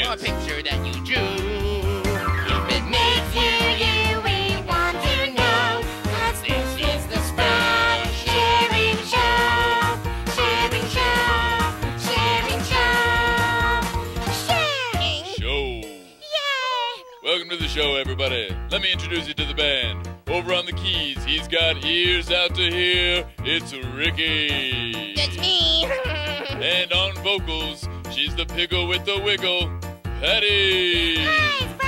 your picture that you drew. If it Makes you, we want to know. 'Cause this is the Spread Sharing Show. Sharing Show. Sharing Show. Sharing Show. Yay! Welcome to the show, everybody. Let me introduce you to the band. Over on the keys, he's got ears out to hear. It's Ricky. That's me. And on vocals, she's the piggle with the wiggle, Patty. Hi,